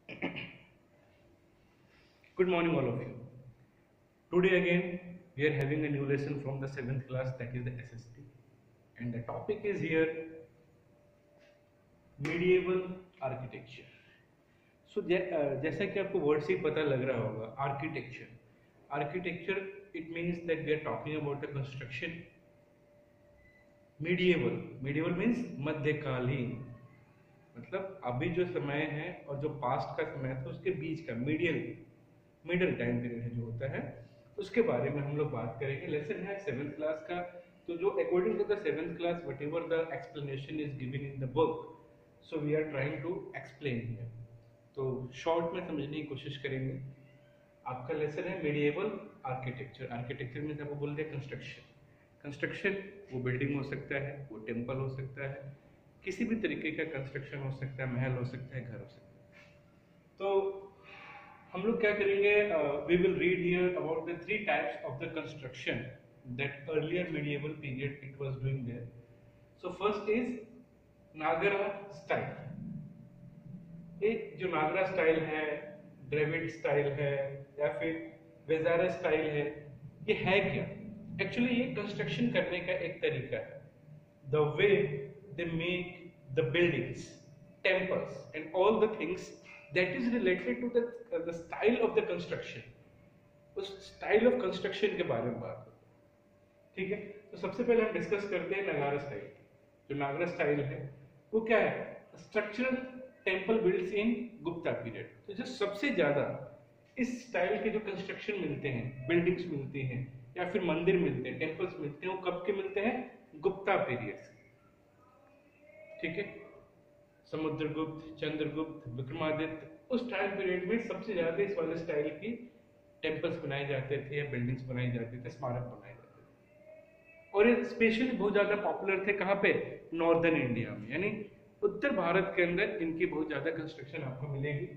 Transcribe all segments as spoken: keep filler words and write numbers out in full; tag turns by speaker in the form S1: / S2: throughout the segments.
S1: Good morning, all of you. Today again, we are having a new lesson from the seventh class, that is the S S T, and the topic is here medieval architecture. So जै, uh, जैसा कि आपको word से ही पता लग रहा होगा, architecture. Architecture it means that we are talking about the construction. medieval medieval means मध्यकालीन, मतलब अभी जो समय है और जो पास्ट का समय था उसके बीच का मीडियल मिडिल टाइम पीरियड है जो होता है, उसके बारे में हम लोग बात करेंगे. लेसन है सेवेंथ क्लास का, तो जो according to the seventh class whatever the explanation is given in the book, so we are trying to explain here. तो शॉर्ट में समझने की कोशिश करेंगे. आपका लेसन है मेडिएवल आर्किटेक्चर. आर्किटेक्चर में आपको बोल दिया कंस्ट्रक्शन. कंस्ट्रक्शन वो बिल्डिंग हो सकता है, वो टेम्पल हो सकता है, किसी भी तरीके का कंस्ट्रक्शन हो सकता है, महल हो सकता है, घर हो सकता है. तो हम लोग क्या करेंगे, we will read here about the three types of the construction that earlier medieval period it was doing there. So first is Nagara style. ये जो नागरा स्टाइल है, ड्रेविड स्टाइल है या फिर वेजारा स्टाइल है, ये है क्या? एक्चुअली ये कंस्ट्रक्शन करने का एक तरीका है. The way they make the buildings, temples and all the things that is related to the uh, the style of the construction. उस स्टाइल ऑफ कंस्ट्रक्शन के बारे में बात करते हैं. ठीक है, तो सबसे पहले हम डिस्कस करते हैं नागरा स्टाइल. जो नागरा स्टाइल है वो क्या है? Structural temple builds in Gupta period. तो जो सबसे ज्यादा इस स्टाइल के जो कंस्ट्रक्शन मिलते हैं, बिल्डिंग्स मिलती हैं या फिर मंदिर मिलते हैं, टेम्पल्स मिलते हैं, वो कब के मिलते हैं? गुप्ता पीरियड से. ठीक है, समुद्रगुप्त, चंद्रगुप्त, विक्रमादित्य, उस टाइम पीरियड में सबसे ज्यादा इस वाले स्टाइल की टेम्पल्स बनाए जाते थे या बिल्डिंग्स बनाई जाती थे, स्मारक बनाए जाते थे. और ये स्पेशली बहुत ज्यादा पॉपुलर थे. कहाँ पे? नॉर्दर्न इंडिया में, यानी उत्तर भारत के अंदर इनकी बहुत ज्यादा कंस्ट्रक्शन आपको मिलेगी.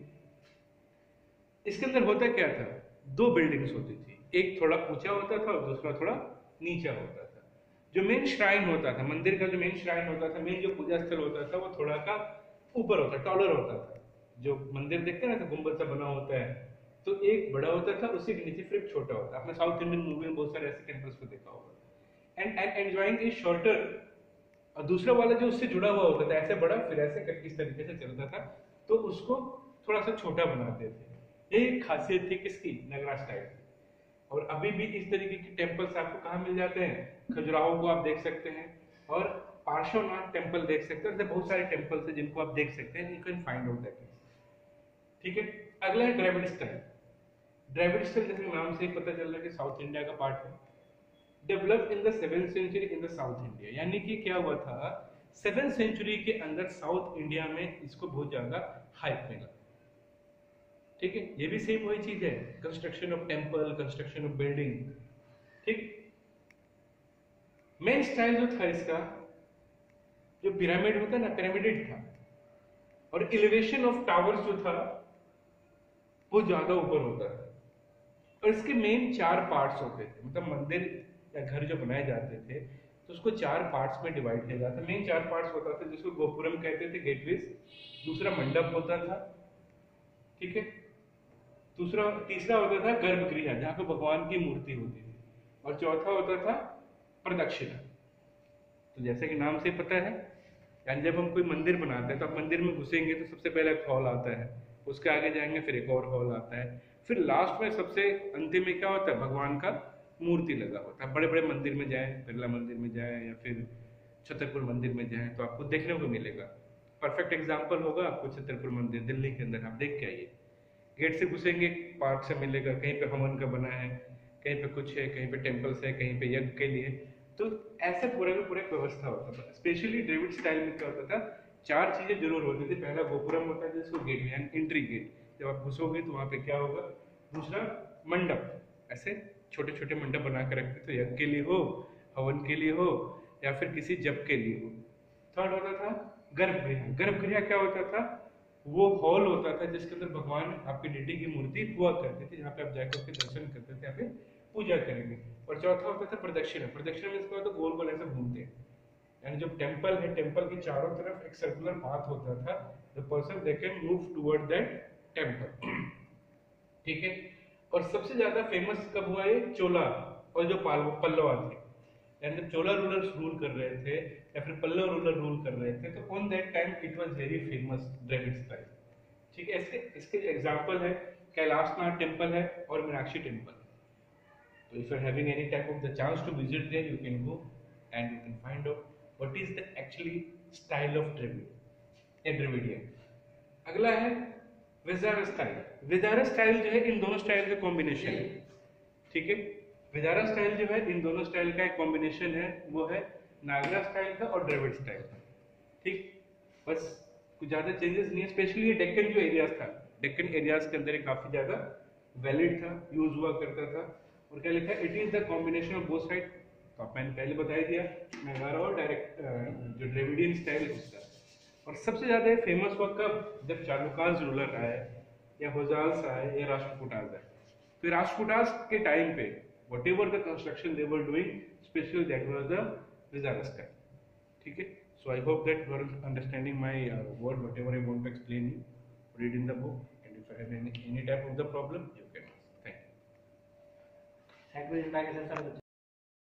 S1: इसके अंदर होता क्या था? दो बिल्डिंग्स होती थी, एक थोड़ा ऊंचा होता था और दूसरा थोड़ा नीचा होता था. जो मेन श्राइन होता था, मंदिर का जो मेन श्राइन होता था, मेन जो पूजा स्थल होता था, वो थोड़ा का ऊपर होता, टॉलर होता था. जो मंदिर देखते हैं ना, तो गुंबद सा बना होता है, तो एक बड़ा होता था, उसी के नीचे फिर छोटा होता है. आपने साउथ इंडियन मूवी में बहुत सारे ऐसे टेम्पल्स को देखा होगा. And and enjoying is shorter. और दूसरा वाला जो उससे जुड़ा हुआ होता था, ऐसे बड़ा फिर ऐसे करके इस तरीके से चलता था, तो उसको थोड़ा सा छोटा बनाते थे. यही खासियत थी किसकी? नगरा स्टाइल. और अभी भी इस तरीके के टेम्पल्स आपको कहाँ मिल जाते हैं? खजुराहो को आप देख सकते हैं और पार्श्वनाथ टेम्पल देख सकते हैं. बहुत सारे टेम्पल्स हैं जिनको आप देख सकते हैं. You can find out that. ठीक है, अगला है ड्रेविड स्टाइल. ड्रेविड स्टाइल जैसे नाम से ही पता चल रहा है कि साउथ इंडिया का पार्ट है. Develop in the seventh century in the south India, यानी कि क्या हुआ था, सेवेंथ सेंचुरी के अंदर साउथ इंडिया में इसको बहुत ज्यादा हाइप मिला. ठीक है, ये भी सेम वही चीज है, construction of temple, construction of building. ठीक, मेन स्टाइल जो था इसका, जो पिरामिड होता है ना, पिरामिडेड था. और एलिवेशन ऑफ टावर्स जो था वो ज्यादा ऊपर होता था. और इसके मेन चार पार्ट्स होते थे, मतलब मंदिर या घर जो बनाए जाते थे तो उसको चार पार्ट्स में डिवाइड किया जाता. मेन चार पार्ट्स होता था जिसको गोपुरम कहते थे, गेटवेज. दूसरा मंडप होता था. ठीक है, दूसरा तीसरा होता था गर्भगृह, जहाँ पे भगवान की मूर्ति होती थी. और चौथा होता था प्रदक्षिणा. तो जैसे कि नाम से पता है, यानी जब हम कोई मंदिर बनाते हैं तो आप मंदिर में घुसेंगे तो सबसे पहले एक हॉल आता है, उसके आगे जाएंगे फिर एक और हॉल आता है, फिर लास्ट में सबसे अंतिम में क्या होता है? भगवान का मूर्ति लगा होता है. बड़े बड़े मंदिर में जाए, बिरला मंदिर में जाए या फिर छतरपुर मंदिर में जाए तो आपको देखने को मिलेगा. परफेक्ट एग्जाम्पल होगा आपको छतरपुर मंदिर दिल्ली के अंदर. आप देख के आइए, गेट से घुसेंगे पार्क से मिलेगा, कहीं पे हवन का बना है, कहीं पे कुछ है, कहीं पे टेम्पल्स है, कहीं पे यज्ञ के लिए. तो ऐसे पूरे में पूरे व्यवस्था होता था. स्पेशली ड्रेविड स्टाइल में क्या होता था, चार चीजें जरूर होती थी. पहला गोपुरम होता है जिसको गेट यानी एंट्री गेट, जब आप घुसोगे तो वहां पे क्या होगा. दूसरा मंडप, ऐसे छोटे छोटे मंडप बना के रखते थे, यज्ञ के लिए हो, हवन के लिए हो या फिर किसी जप के लिए हो. थर्ड होता था गर्भगृह. गर्भगृह क्या होता था? वो हॉल होता था जिसके अंदर भगवान आपकी डिटी की मूर्ति हुआ करती थी, जहाँ पे आप जाकर के दर्शन करते थे, यहाँ पे पूजा करेंगे. और चौथा होता था प्रदक्षिणा. प्रदक्षिणा में इसका तो गोल गोल ऐसे घूमते हैं, यानी जो टेम्पल है, टेम्पल के चारों तरफ एक सर्कुलर पाथ होता था. The person they can move toward that temple, ठीक है। और सबसे ज्यादा फेमस कब हुआ ये? चोला और जो पल्लवा थे, यानी जब चोला रूलर्स रूल कर रहे थे या फिर पल्लव रूलर रूल कर रहे थे, तो on that time it was very famous Dravida style, ठीक है। इसके इसके एग्जांपल है कैलाशनाथ टेम्पल है और मीनाक्षी टेम्पल। तो if you are having any type of the chance to visit there, you can go and you can find out what is the actually style of Dravida, a Dravidian. अगला है विजारा स्टाइल। विजारा स्टाइल जो है इन दोनों style का combination है, ठीक है। विजारा style जो है इन दोनों स्टाइल का एक कॉम्बिनेशन है, वो है नागरा स्टाइल का और द्रविड़ स्टाइल का, ठीक। बस कुछ ज्यादा चेंजेस नहीं है, स्पेशली ये डेक्कन जो एरियाज था, डेक्कन एरियाज के अंदर ये काफी ज्यादा वैलिड था, यूज हुआ करता था। और क्या लिखा है? It is the combination of both side. तो आप मैंने पहले बता दिया, नागारा और डायरेक्ट जो द्रविडियन स्टाइल है उसका। और सबसे ज्यादा फेमस हुआ कब? जब चालुकाज रूलर आए या होजाल्स आए या राष्ट्रकूटाज आए। तो राष्ट्रकूटाज के टाइम पे whatever the construction they were doing, especially that was the Vizara style, ठीक है। So I hope that you are understanding my uh, word, whatever I want to explain you. Read in the book, and if you have any, any type of the problem, you can ask. Thank you.
S2: Thank you, Mr.